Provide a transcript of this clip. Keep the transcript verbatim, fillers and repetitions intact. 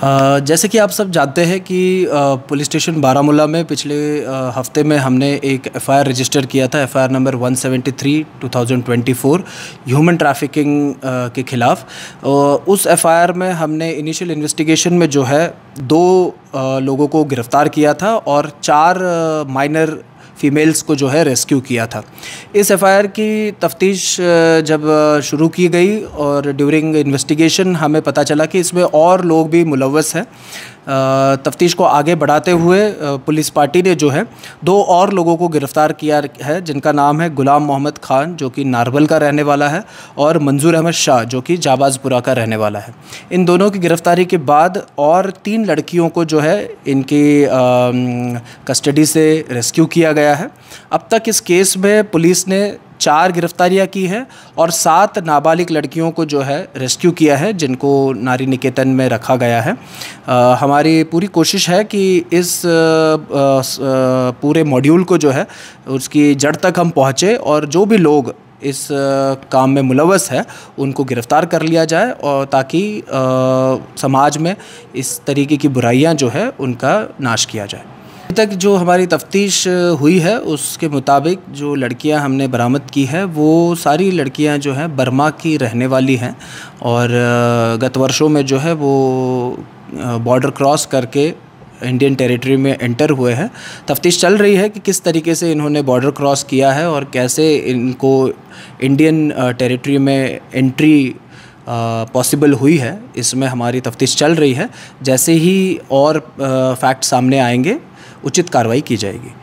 अ, जैसे कि आप सब जानते हैं कि अ, पुलिस स्टेशन बारामूला में पिछले अ, हफ्ते में हमने एक एफआईआर रजिस्टर किया था, एफआईआर नंबर एक सौ तिहत्तर दो हज़ार चौबीस ह्यूमन ट्रैफिकिंग के ख़िलाफ़। उस एफआईआर में हमने इनिशियल इन्वेस्टिगेशन में जो है दो अ, लोगों को गिरफ़्तार किया था और चार माइनर फ़ीमेल्स को जो है रेस्क्यू किया था। इस एफआईआर की तफ्तीश जब शुरू की गई और ड्यूरिंग इन्वेस्टिगेशन हमें पता चला कि इसमें और लोग भी मुलव्वस हैं। तफ्तीश को आगे बढ़ाते हुए पुलिस पार्टी ने जो है दो और लोगों को गिरफ़्तार किया है, जिनका नाम है गुलाम मोहम्मद ख़ान जो कि नारवल का रहने वाला है और मंजूर अहमद शाह जो कि जाबाज़पुरा का रहने वाला है। इन दोनों की गिरफ़्तारी के बाद और तीन लड़कियों को जो है इनकी कस्टडी से रेस्क्यू किया गया है। अब तक इस केस में पुलिस ने चार गिरफ्तारियां की हैं और सात नाबालिग लड़कियों को जो है रेस्क्यू किया है, जिनको नारी निकेतन में रखा गया है। आ, हमारी पूरी कोशिश है कि इस आ, आ, पूरे मॉड्यूल को जो है उसकी जड़ तक हम पहुँचे और जो भी लोग इस आ, काम में मुलव्वस है उनको गिरफ़्तार कर लिया जाए और ताकि आ, समाज में इस तरीके की बुराइयां जो है उनका नाश किया जाए। अभी तक जो हमारी तफ्तीश हुई है उसके मुताबिक जो लड़कियां हमने बरामद की है वो सारी लड़कियां जो हैं बर्मा की रहने वाली हैं और गत वर्षों में जो है वो बॉर्डर क्रॉस करके इंडियन टेरिटरी में एंटर हुए हैं। तफ्तीश चल रही है कि किस तरीके से इन्होंने बॉर्डर क्रॉस किया है और कैसे इनको इंडियन टेरिटरी में एंट्री पॉसिबल हुई है। इसमें हमारी तफ्तीश चल रही है। जैसे ही और फैक्ट सामने आएंगे उचित कार्रवाई की जाएगी।